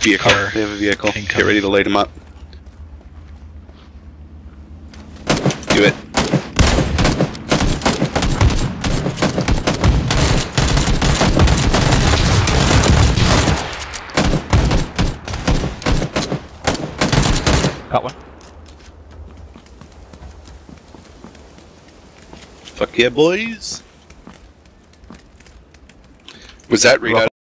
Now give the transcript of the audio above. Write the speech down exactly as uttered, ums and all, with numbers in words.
Vehicle. Car. They have a vehicle. Incoming. Get ready to light them up. Do it. Got one. Fuck yeah, boys. Was that readout?